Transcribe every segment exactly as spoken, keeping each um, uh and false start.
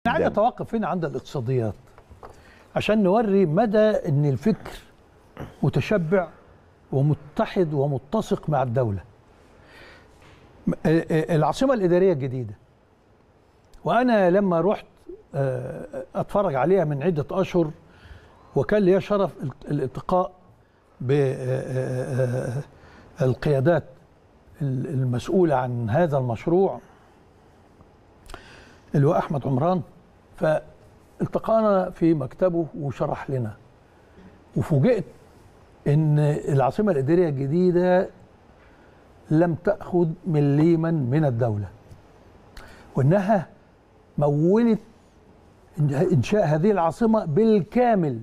أنا عايز أتوقف هنا عند الاقتصاديات عشان نوري مدى أن الفكر متشبع ومتحد ومتسق مع الدولة. العاصمة الإدارية الجديدة، وأنا لما رحت أتفرج عليها من عدة أشهر وكان لي شرف الالتقاء بالقيادات المسؤولة عن هذا المشروع اللي هو أحمد عمران، فالتقانا في مكتبه وشرح لنا، وفوجئت إن العاصمة الإدارية الجديدة لم تأخذ مليما من الدولة، وإنها مولت إنشاء هذه العاصمة بالكامل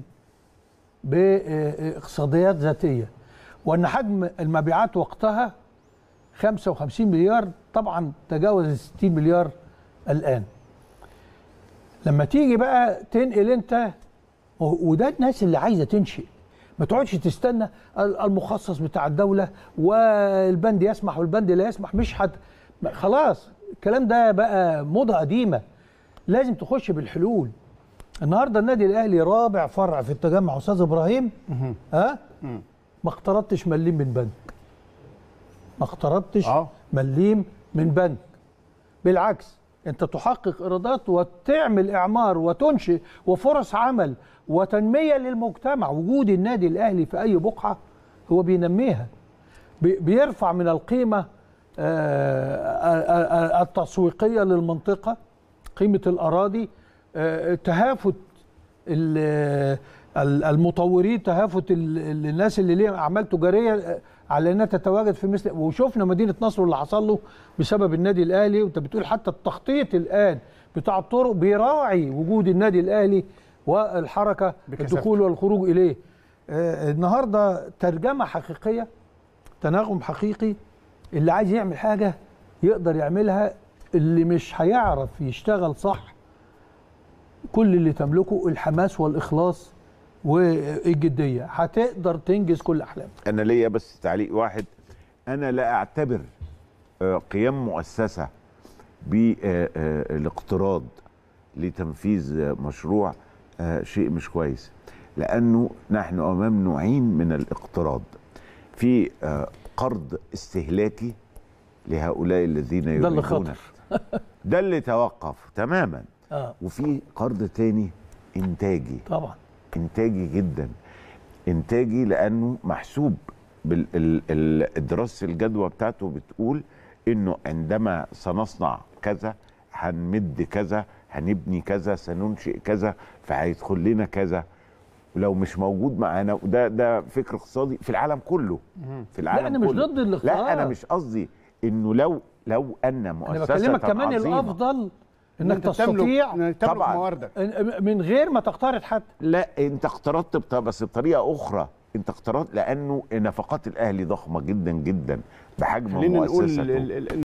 باقتصاديات ذاتية، وأن حجم المبيعات وقتها خمسة وخمسين مليار، طبعا تجاوز ستين مليار الآن. لما تيجي بقى تنقل أنت، وده الناس اللي عايزة تنشئ، ما تقعدش تستنى المخصص بتاع الدولة والبند يسمح والبند لا يسمح، مش حد خلاص الكلام ده بقى موضة قديمة، لازم تخش بالحلول. النهارده النادي الأهلي رابع فرع في التجمع أستاذ إبراهيم، ها ما اقترضتش مليم من بنك، ما اقترضتش مليم من بنك، بالعكس انت تحقق ايرادات وتعمل اعمار وتنشئ وفرص عمل وتنميه للمجتمع. وجود النادي الاهلي في اي بقعه هو بينميها، بيرفع من القيمه التسويقيه للمنطقه، قيمه الاراضي، تهافت المطورين، تهافت الناس اللي ليهم اعمال تجاريه على انها تتواجد في مثل، وشفنا مدينه نصر اللي حصل له بسبب النادي الاهلي. وانت بتقول حتى التخطيط الان بتاع الطرق بيراعي وجود النادي الاهلي والحركه الدخول والخروج اليه. آه النهارده ترجمه حقيقيه، تناغم حقيقي، اللي عايز يعمل حاجه يقدر يعملها، اللي مش هيعرف يشتغل صح كل اللي تملكه الحماس والاخلاص والجديه هتقدر تنجز كل احلامك. انا ليا بس تعليق واحد، انا لا اعتبر قيام مؤسسه بالاقتراض لتنفيذ مشروع شيء مش كويس، لانه نحن امام نوعين من الاقتراض، في قرض استهلاكي لهؤلاء الذين يريدون، ده اللي خطر ده اللي توقف تماما، آه. وفي قرض تاني انتاجي، طبعا انتاجي جدا، انتاجي لانه محسوب بالدراسه الجدوى بتاعته، بتقول انه عندما سنصنع كذا هنمد كذا، هنبني كذا، سننشئ كذا، فهيدخل لنا كذا، ولو مش موجود معانا، وده ده فكر اقتصادي في العالم كله، في العالم لا انا كله. مش ضد الاقتصاد، لا انا مش قصدي انه لو لو ان مؤسسه، انا بكلمك كمان الافضل انك تستطيع طبعا مواردك من غير ما تقترض حتى. لا انت اقترضت بس بطريقه اخرى، انت اقترضت لانه نفقات الاهلي ضخمه جدا جدا بحجم مؤسسته.